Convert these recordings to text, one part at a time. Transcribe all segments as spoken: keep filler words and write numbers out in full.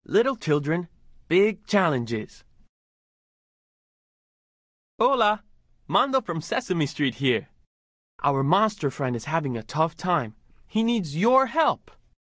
Little children, big challenges. Hola, Mando from Sesame Street here. Our monster friend is having a tough time. He needs your help.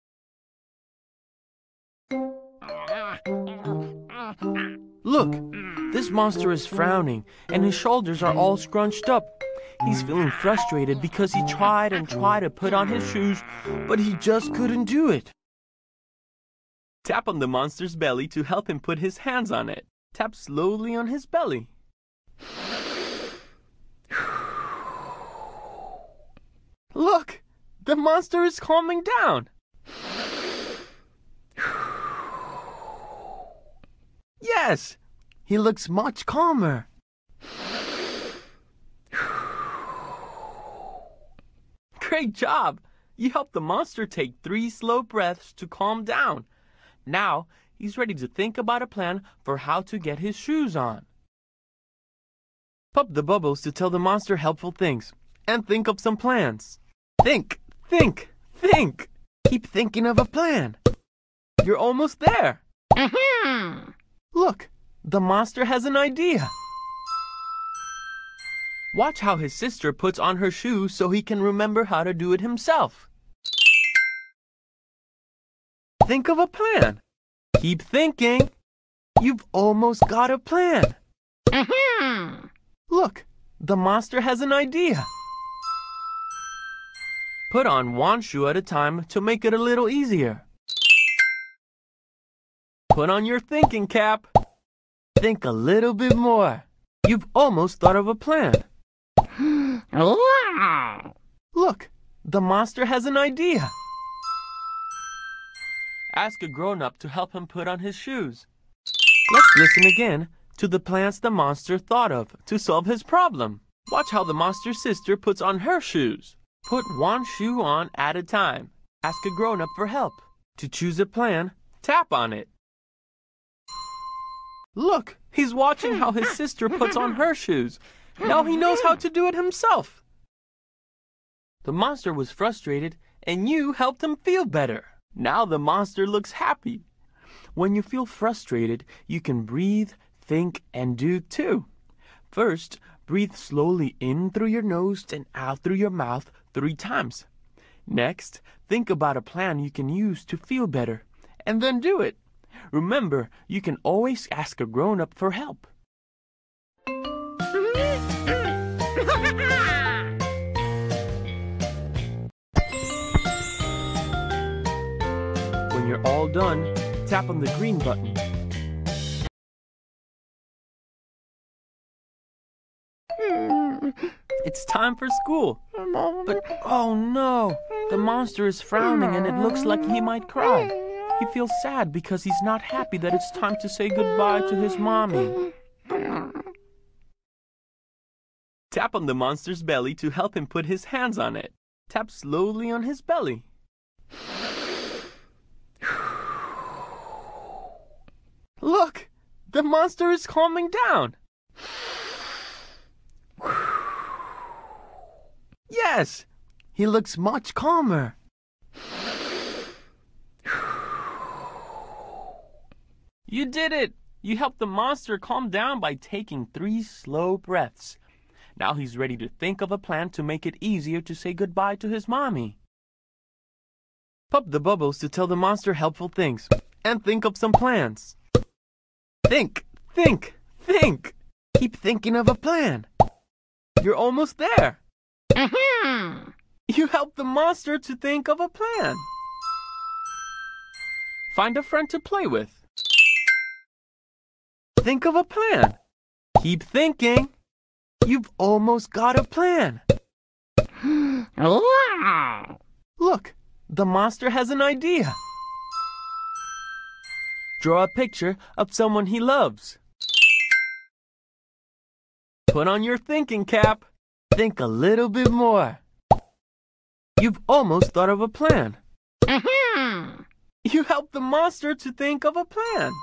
Look, this monster is frowning and his shoulders are all scrunched up. He's feeling frustrated because he tried and tried to put on his shoes, but he just couldn't do it. Tap on the monster's belly to help him put his hands on it. Tap slowly on his belly. Look, the monster is calming down. Yes, he looks much calmer. Great job! You helped the monster take three slow breaths to calm down. Now, he's ready to think about a plan for how to get his shoes on. Pop the bubbles to tell the monster helpful things, and think of some plans. Think, think, think! Keep thinking of a plan. You're almost there. Look, the monster has an idea. Watch how his sister puts on her shoes so he can remember how to do it himself. Think of a plan. Keep thinking. You've almost got a plan. Look, the monster has an idea. Put on one shoe at a time to make it a little easier. Put on your thinking cap. Think a little bit more. You've almost thought of a plan. Look, the monster has an idea. Ask a grown-up to help him put on his shoes. Let's listen again to the plans the monster thought of to solve his problem. Watch how the monster's sister puts on her shoes. Put one shoe on at a time. Ask a grown-up for help. To choose a plan, tap on it. Look, he's watching how his sister puts on her shoes. Now he knows how to do it himself. The monster was frustrated, and you helped him feel better. Now the monster looks happy. When you feel frustrated, you can breathe, think, and do too. First, breathe slowly in through your nose and out through your mouth three times. Next, think about a plan you can use to feel better, and then do it. Remember, you can always ask a grown-up for help. When you're all done, tap on the green button. It's time for school. But oh no, the monster is frowning and it looks like he might cry. He feels sad because he's not happy that it's time to say goodbye to his mommy. Tap on the monster's belly to help him put his hands on it. Tap slowly on his belly. Look, the monster is calming down. Yes, he looks much calmer. You did it! You helped the monster calm down by taking three slow breaths. Now he's ready to think of a plan to make it easier to say goodbye to his mommy. Pop the bubbles to tell the monster helpful things, and think of some plans. Think, think, think! Keep thinking of a plan. You're almost there. You helped the monster to think of a plan. Find a friend to play with. Think of a plan. Keep thinking. You've almost got a plan. Look, the monster has an idea. Draw a picture of someone he loves. Put on your thinking cap. Think a little bit more. You've almost thought of a plan. You helped the monster to think of a plan.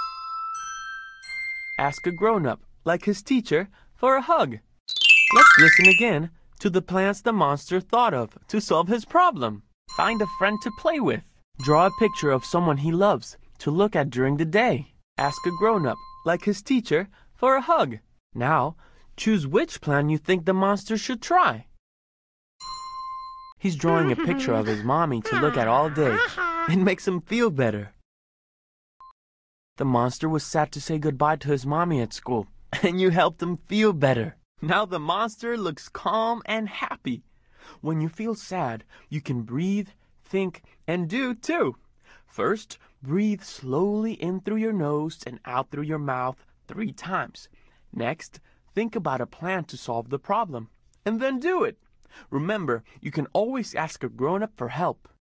Ask a grown-up, like his teacher, for a hug. Let's listen again to the plans the monster thought of to solve his problem. Find a friend to play with. Draw a picture of someone he loves to look at during the day. Ask a grown-up, like his teacher, for a hug. Now, choose which plan you think the monster should try. He's drawing a picture of his mommy to look at all day. It makes him feel better. The monster was sad to say goodbye to his mommy at school, and you helped him feel better. Now the monster looks calm and happy. When you feel sad, you can breathe, think, and do too. First, breathe slowly in through your nose and out through your mouth three times. Next, think about a plan to solve the problem, and then do it. Remember, you can always ask a grown-up for help.